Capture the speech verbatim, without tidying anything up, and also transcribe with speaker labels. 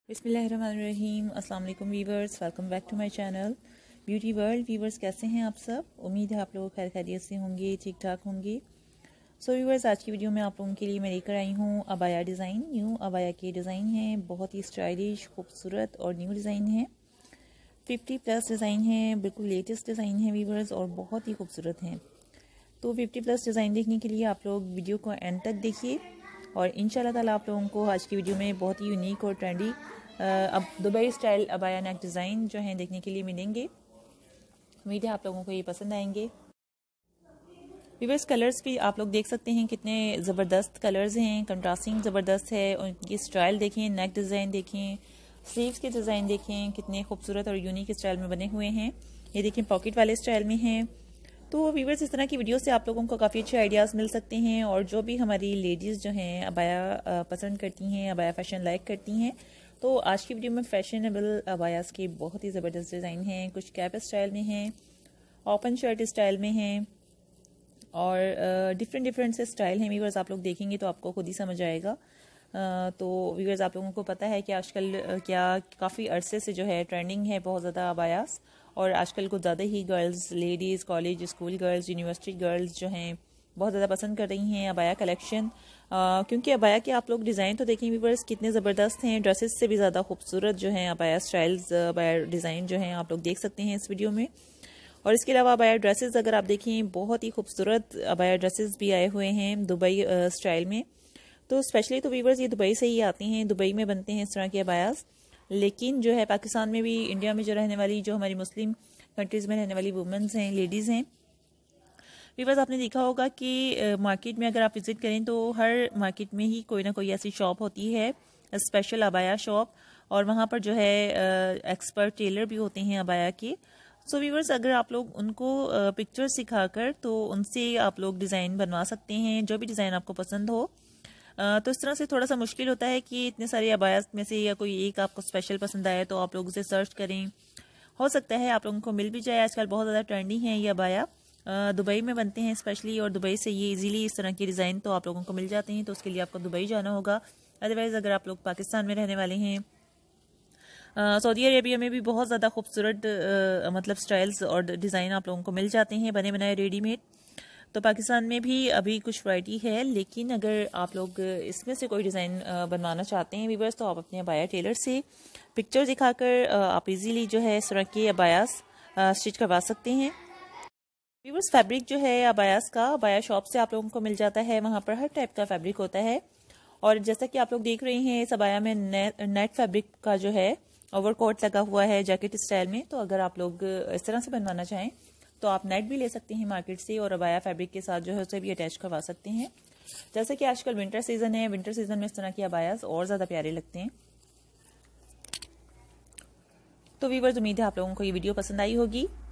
Speaker 1: बिस्मिल्लाहिर्रहमानिर्रहीम। अस्सलाम वालेकुम viewers, welcome back to my channel beauty world. Viewers कैसे हैं आप सब? उम्मीद है आप लोग खैर खैरियत से होंगे, ठीक ठाक होंगे। सो so, वीवर्स आज की वीडियो में आप लोगों के लिए मैं लेकर आई हूँ अबाया डिज़ाइन। न्यू अबाया के डिज़ाइन हैं, बहुत ही स्टाइलिश, खूबसूरत और न्यू डिज़ाइन है। फिफ्टी प्लस डिज़ाइन है, बिल्कुल लेटेस्ट डिज़ाइन है वीवर्स, और बहुत ही खूबसूरत हैं। तो फिफ्टी प्लस डिज़ाइन देखने के लिए आप लोग वीडियो को एंड तक देखिए, और इंशाल्लाह ताला आप लोगों को आज की वीडियो में बहुत ही यूनिक और ट्रेंडी अब दुबई स्टाइल अबाया नेक डिज़ाइन जो हैं देखने के लिए मिलेंगे। उम्मीद है आप लोगों को ये पसंद आएंगे। वीवर्स कलर्स भी आप लोग देख सकते हैं, कितने ज़बरदस्त कलर्स हैं, कंट्रास्टिंग ज़बरदस्त है। उनकी स्टाइल देखें, नेक डिज़ाइन देखें, स्लीव्स के डिज़ाइन देखें, कितने खूबसूरत और यूनिक स्टाइल में बने हुए हैं। ये देखें पॉकेट वाले स्टाइल में हैं। तो वीवर्स इस तरह की वीडियो से आप लोगों को काफ़ी अच्छे आइडियाज़ मिल सकते हैं, और जो भी हमारी लेडीज़ जो हैं अबाया पसंद करती हैं, अबाया फैशन लाइक करती हैं, तो आज की वीडियो में फैशनेबल अबायास के बहुत ही ज़बरदस्त डिज़ाइन हैं। कुछ कैप स्टाइल में हैं, ओपन शर्ट स्टाइल में हैं, और डिफरेंट डिफरेंट से स्टाइल हैं। वीवर्स आप लोग देखेंगे तो आपको खुद ही समझ आएगा। Uh, तो वीवर्स आप लोगों को पता है कि आजकल uh, क्या काफ़ी अरसे से जो है ट्रेंडिंग है बहुत ज़्यादा अबायास, और आजकल कुछ ज़्यादा ही girls, ladies, college school girls, university girls जो हैं बहुत ज़्यादा पसंद कर रही हैं अबाया कलेक्शन। uh, क्योंकि अबाया के आप लोग डिज़ाइन तो देखें वीवर्स कितने ज़बरदस्त हैं, ड्रेसेस से भी ज़्यादा खूबसूरत जो हैं अबाया स्टाइल्स, अबाया डिज़ाइन जो हैं आप लोग देख सकते हैं इस वीडियो में। और इसके अलावा अबाया ड्रेसेस अगर आप देखें, बहुत ही खूबसूरत अबाया ड्रेसेस भी आए हुए हैं दुबई स्टाइल में। तो स्पेशली तो वीवर्स ये दुबई से ही आती हैं, दुबई में बनते हैं इस तरह के अबायास। लेकिन जो है पाकिस्तान में भी, इंडिया में जो रहने वाली, जो हमारी मुस्लिम कंट्रीज़ में रहने वाली वुमेंस हैं, लेडीज़ हैं, वीवर्स आपने देखा होगा कि मार्केट में अगर आप विज़िट करें तो हर मार्केट में ही कोई ना कोई ऐसी शॉप होती है, स्पेशल अबाया शॉप, और वहाँ पर जो है एक्सपर्ट टेलर भी होते हैं अबाया के। सो वीवर्स अगर आप लोग उनको पिक्चर सिखाकर तो उनसे आप लोग डिज़ाइन बनवा सकते हैं, जो भी डिज़ाइन आपको पसंद हो। तो इस तरह से थोड़ा सा मुश्किल होता है कि इतने सारे अबायास में से या कोई एक आपको स्पेशल पसंद आए तो आप लोग उसे सर्च करें। हो सकता है आप लोगों को मिल भी जाए। आजकल बहुत ज़्यादा ट्रेंडिंग है ये अबाया, दुबई में बनते हैं स्पेशली, और दुबई से ये इजीली इस तरह के डिज़ाइन तो आप लोगों को मिल जाते हैं। तो उसके लिए आपको दुबई जाना होगा। अदरवाइज़ अगर आप लोग पाकिस्तान में रहने वाले हैं, सऊदी अरेबिया में भी बहुत ज़्यादा खूबसूरत मतलब स्टाइल्स और डिज़ाइन आप लोगों को मिल जाते हैं बने बनाए रेडीमेड। तो पाकिस्तान में भी अभी कुछ वैरायटी है, लेकिन अगर आप लोग इसमें से कोई डिज़ाइन बनवाना चाहते हैं वीवर्स, तो आप अपने अबाया टेलर से पिक्चर दिखाकर आप इजीली जो है इस तरह के अबायास स्टिच करवा सकते हैं। वीवर्स फैब्रिक जो है अबायास का अबाया शॉप से आप लोगों को मिल जाता है, वहाँ पर हर टाइप का फैब्रिक होता है। और जैसा कि आप लोग देख रहे हैं, इस अबाया में ने, नेट फैब्रिक का जो है ओवरकोट लगा हुआ है जैकेट स्टाइल में। तो अगर आप लोग इस तरह से बनवाना चाहें तो आप नेट भी ले सकते हैं मार्केट से, और अबाया फैब्रिक के साथ जो है उसे भी अटैच करवा सकते हैं। जैसे कि आजकल विंटर सीजन है, विंटर सीजन में इस तरह के अबायास और ज़्यादा प्यारे लगते हैं। तो वीवर्स उम्मीद है आप लोगों को ये वीडियो पसंद आई होगी।